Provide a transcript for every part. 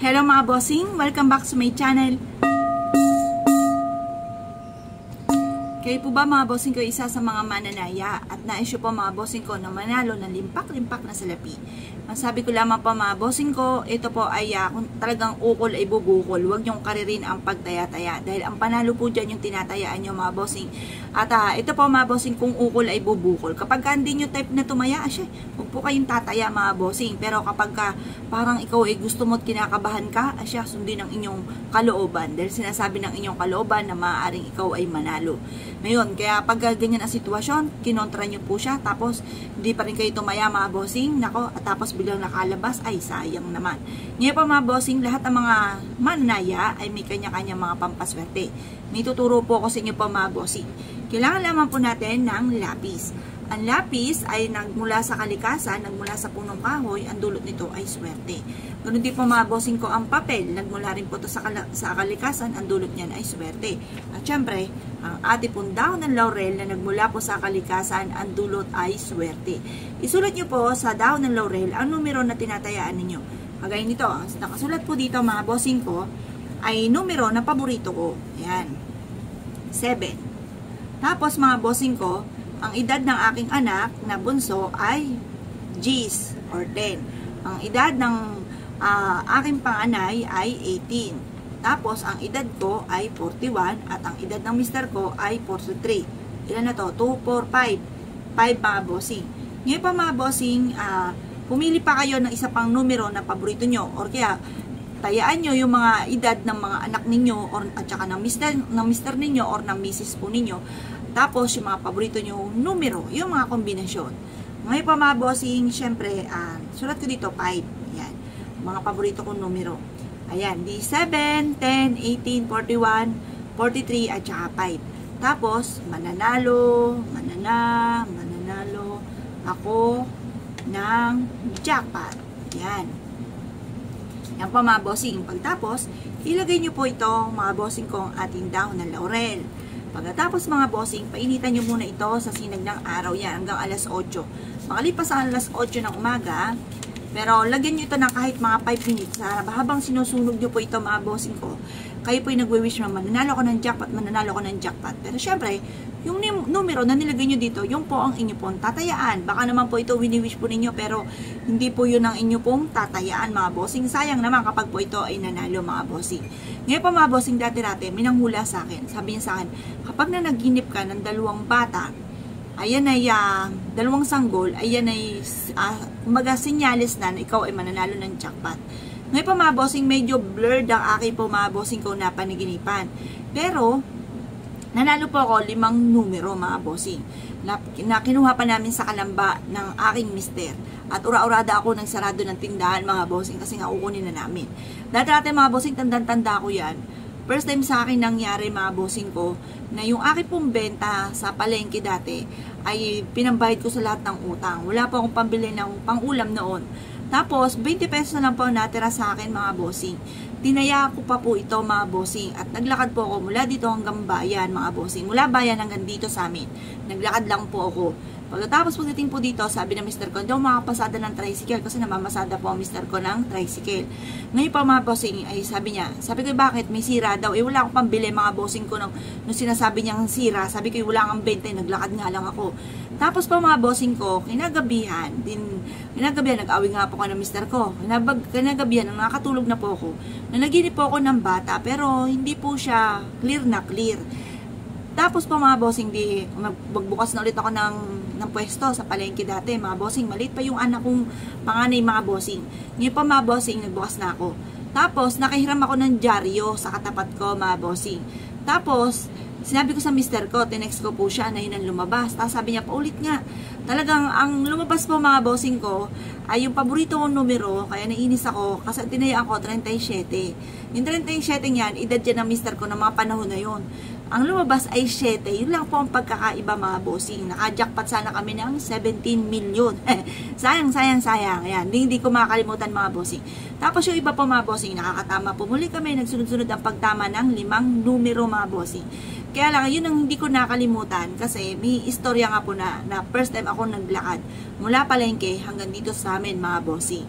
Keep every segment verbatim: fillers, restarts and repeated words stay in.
Hello mga bossing, welcome back to my channel. Kayo po ba mga bossing ko isa sa mga mananaya at na-issue po mga bossing ko na manalo ng limpak-limpak na salapi? Masabi ko lamang po mga bossing ko, ito po ay uh, kung talagang ukol ay bubukol, huwag nyong karirin ang pagtaya-taya dahil ang panalo po dyan yung tinatayaan nyo mga bossing. At uh, ito po mga bossing, kung ukol ay bubukol, kapag ka hindi nyo type na tumaya, asya, huwag po kayong tataya mga bossing. Pero kapag ka parang ikaw ay gusto mo at kinakabahan ka, asya, sundin ang inyong kalooban dahil sinasabi ng inyong kalooban na maaaring ikaw ay manalo. Ngayon, kaya pag ganyan ang sitwasyon, kinontra nyo po siya, tapos hindi pa rin kayo tumaya mga bossing, nako, at tapos bilang nakalabas, ay sayang naman. Ngayon pa mga bossing, lahat ng mga mananaya ay may kanya-kanya mga pampaswerte. May tuturo po ako sa inyo pa mga bossing. Kailangan lamang po natin ng lapis. Ang lapis ay nagmula sa kalikasan, nagmula sa punong kahoy, ang dulot nito ay swerte. Ganun din po mga bossing ko ang papel, nagmula rin po ito sa, sa kalikasan, ang dulot niyan ay swerte. At syempre, ang ating pong dahon ng laurel na nagmula po sa kalikasan, ang dulot ay swerte. Isulat nyo po sa dahon ng laurel ang numero na tinatayaan ninyo. Kagaya nito, nakasulat po dito mga bossing ko, ay numero na paborito ko. Ayan, seven. Tapos mga bossing ko, ang edad ng aking anak na bunso ay G's or ten. Ang edad ng uh, aking panganay ay eighteen. Tapos, ang edad ko ay forty-one at ang edad ng mister ko ay forty-three. Ilan na to? two, four, five. five mga bossing. Ngayon pa mga bossing, uh, pumili pa kayo ng isa pang numero na paborito nyo or kaya tayaan nyo yung mga edad ng mga anak ninyo or at saka ng mister, ng mister ninyo or ng misis po ninyo. Tapos, yung mga paborito nyo numero, yung mga kombinasyon. Ngayon pa mga bossing, syempre, uh, sulat ko dito, five. Ayan. Mga paborito kong numero. Ayan, di seven, ten, eighteen, forty-one, forty-three, at saka five. Tapos, mananalo, manana, mananalo, ako ng jackpot. Ayan. Yan pa mga bossing. Pagtapos, ilagay nyo po ito, mga bossing ko, ang ating dahon ng laurel. Pagkatapos mga bossing, painitan nyo muna ito sa sinag ng araw yan hanggang alas otso. Makalipas ang alas otso ng umaga, pero lagyan nyo ito ng kahit mga five minutes. Habang sinusunog nyo po ito mga bossing ko, kayo po yung nagwe-wish na mananalo ko ng jackpot, mananalo ko ng jackpot. Pero syempre, yung numero na nilagay nyo dito, yung po ang inyo pong tatayaan. Baka naman po ito wini-wish po ninyo, pero hindi po yun ang inyo pong tatayaan mga bossing. Sayang naman kapag po ito ay nanalo mga bossing. Ngayon pa mga bossing, dati-dati, minanghula sa akin. Sabi niya sa akin, kapag na naginip ka ng dalawang bata, ayan ay uh, dalawang sanggol, ayan ay uh, kumbaga sinyalis na na ikaw ay mananalo ng jackpot. Ngayon pa mga bossing, medyo blurred ang aking po mga bossing ko na paniginipan. Pero, nanalo po ako limang numero mga bossing na, na kinuha pa namin sa kalamba ng aking mister. At ura-urada ako ng sarado ng tindahan mga bossing kasi nga ukunin na namin. Dati-dati mga bossing, tandang-tanda ko yan. First time sa akin nangyari mga bossing ko na yung aking pong benta sa palengke dati ay pinambayad ko sa lahat ng utang. Wala po akong pambili ng pang-ulam noon. Tapos, twenty pesos na lang po natira sa akin mga bossing. Tinaya ko pa po ito mga bossing at naglakad po ako mula dito hanggang bayan mga bossing. Mula bayan hanggang dito sa amin. Naglakad lang po ako. Pagkatapos pagdating po dito, sabi ng mister ko, hindi ako makapasada ng tricycle kasi namamasada po ang mister ko ng tricycle. Ngayon pa mga bossing, ay sabi niya, sabi ko, bakit? May sira daw. Eh, wala akong pambili mga bossing ko nung, nung sinasabi niyang sira. Sabi ko, wala kang benta, naglakad nga lang ako. Tapos pa mga bossing ko, kinagabihan, din, kinagabihan, nag-awing nga po ko ng mister ko. Kinabag, kinagabihan, nang nakatulog na po ako. Nanaginip po ako ng bata, pero hindi po siya clear na clear. Tapos pa mga bossing, di, magbukas na ulit ako ng, ng pwesto sa palengke dati. Mga bossing, maliit pa yung anak kong panganay mga bossing. Ngayon pa mga bossing, nagbukas na ako. Tapos, nakahiram ako ng dyaryo sa katapat ko mga bossing. Tapos, sinabi ko sa mister ko, tinext ko po siya na yun ang lumabas. Tapos sabi niya, paulit nga. Talagang, ang lumabas po mga bossing ko, ay yung paborito kong numero, kaya nainis ako, kasi tinayaan ko, thirty-seven. Yung thirty-seven yan, edad yan ng mister ko ng mga panahon na yun. Ang lumabas ay seven. Yun lang po ang pagkakaiba mga bossing. Naka-jackpot sana kami ng seventeen million. sayang, sayang, sayang. Ayan, hindi, hindi ko makakalimutan mga bossing. Tapos yung iba po mga bossing, nakakatama po. Muli kami, nagsunod-sunod ang pagtama ng limang numero mga bossing. Kaya lang, yun ang hindi ko nakalimutan kasi may istorya nga po na, na first time ako naglakad mula palengke hanggang dito sa amin mga bossing.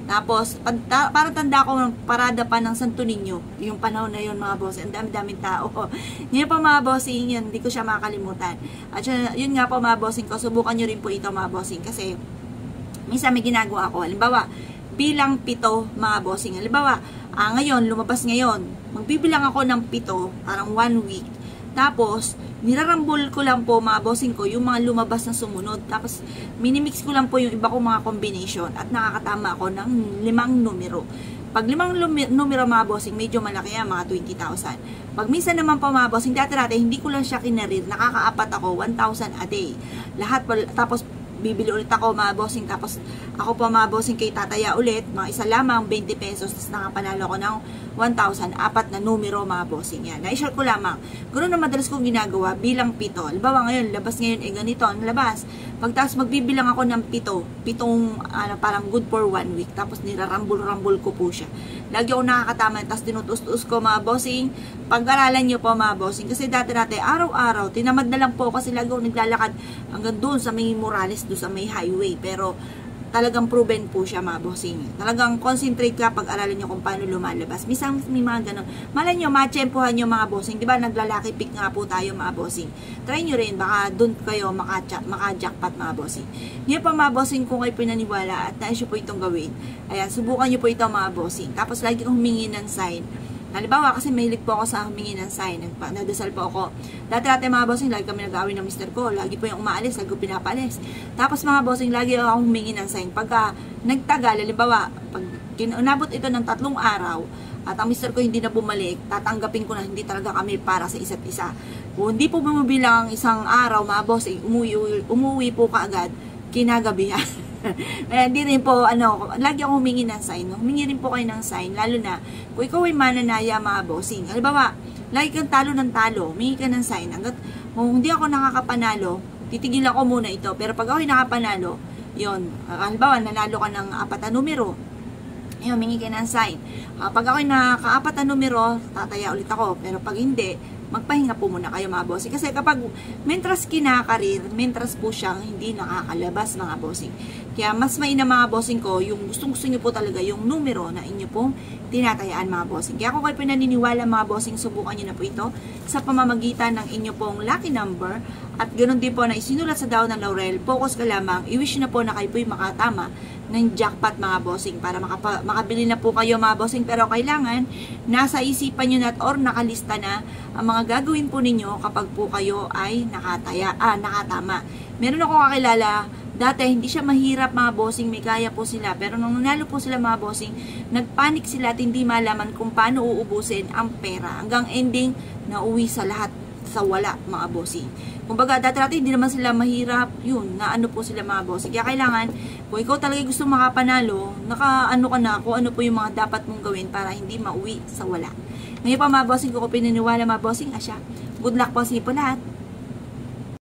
Tapos, pag, parang tanda ko ng parada pa ng Santo Niño, yung panahon na yun mga bossing, ang dami-daming tao. Ngayon pa mga bossing, yun, hindi ko siya makakalimutan. At yun, yun nga po mga bossing ko, subukan nyo rin po ito mga bossing, kasi minsan may ginagawa ako. Halimbawa, bilang pito mga bossing. Halimbawa, ah, ngayon, lumabas ngayon, magbibilang ako ng pito, parang one week. Tapos, nirarambol ko lang po mga bossing ko yung mga lumabas na sumunod. Tapos, minimix ko lang po yung iba kong mga combination at nakakatama ako ng limang numero. Pag limang numero mga bossing, medyo malaki yan, mga twenty thousand. Pag minsan naman po mga bossing, dati-dati, hindi ko lang siya kinarir, nakakaapat ako, one thousand a day. Lahat po, tapos, bibili ulit ako mga bossing, tapos ako po mga bossing kay tataya ulit, mga isa lamang, twenty pesos, tapos nakapanalo ko ng one thousand, apat na numero mga bossing yan. Na-share ko lamang. Ganoon na madalas kong ginagawa bilang pito. Halimbawa ngayon, labas ngayon, eh ganito, ang labas. Pagtas magbibilang ako ng pito, pitong ano, parang good for one week, tapos nirarambol-rambol ko po siya. Lagi ako nakakatama, tapos tinutus-tus ko mga bossing. Pag-aralan nyo po mga bossing, kasi dati-dati, araw-araw, tinamad na lang po kasi lagi ako naglalakad hanggang doon sa may Morales, doon sa may highway. Pero talagang proven po siya mga bossing. Talagang concentrate ka pag-aralan nyo kung paano lumalabas. Misang may mga ganun. Malay nyo, matsyempohan nyo mga bossing. Diba naglalaki pick nga po tayo mga bossing. Try nyo rin, baka doon kayo maka-jackpot mga bossing. Ngayon pa mga bossing, kung kayo pinaniwala at nais nyo po itong gawin, ayan, subukan nyo po ito mga bossing. Tapos lagi kong humingi ng sign. Halimbawa, kasi mahilig po ako sa humingi ng sign. Nagdasal po ako. Dati-dati mga bossing, lagi kami nag-awin ng mister ko. Lagi po yung umaalis, lagi ko pinapalis. Tapos mga bossing, lagi ako humingi ng sign. Pagka nagtagal, halimbawa, pag inabot ito ng tatlong araw, at ang mister ko hindi na bumalik, tatanggapin ko na hindi talaga kami para sa isa't isa. Kung hindi po bumabilang isang araw, mga bossing, umuwi, umuwi po kaagad, kinagabihan. Kaya hindi rin po, ano, lagi ako humingi ng sign. No? Humingi rin po kayo ng sign, lalo na kung ikaw ay mananaya mga bossing. Halimbawa, lagi kang talo ng talo, humingi ka ng sign. Hanggat kung hindi ako nakakapanalo, titigil ako muna ito. Pero pag ako ay nakapanalo, yun, uh, halimbawa, nanalo ka ng apat na numero, yun, humingi ka ng sign. Uh, pag ako ay nakaapat na numero, tataya ulit ako. Pero pag hindi, magpahinga po muna kayo mga bossing. Kasi kapag mentras kinakarir, mentras po siyang hindi nakakalabas mga bossing. Kaya mas mainam mga bossing ko, yung gustong gusto nyo po talaga yung numero na inyo pong tinatayaan mga bossing. Kaya kung kayo pinaniniwala mga bossing, subukan nyo na po ito sa pamamagitan ng inyo pong lucky number. At ganoon din po na isinulat sa daon ng laurel, focus ka lamang, i-wish na po na kayo po'y makatama ng jackpot mga bossing para makapa, makabili na po kayo mga bossing. Pero kailangan nasa isipan nyo na or nakalista na ang mga gagawin po ninyo kapag po kayo ay nakataya, ah, nakatama. Meron ako kakilala dati, hindi siya mahirap mga bossing, may kaya po sila. Pero nung nanalo po sila mga bossing, nagpanik sila at hindi malaman kung paano uubusin ang pera. Hanggang ending, nauwi sa lahat sa wala mga bossing. Kumbaga, dati-dati hindi naman sila mahirap, yun, na ano po sila mga bossing. Kaya kailangan, kung ikaw talaga gusto makapanalo, naka-ano ka na kung ano po yung mga dapat mong gawin para hindi mauwi sa wala. Ngayon pa mga bossing, kung pinaniwala mga bossing, asya, good luck po sa po lahat.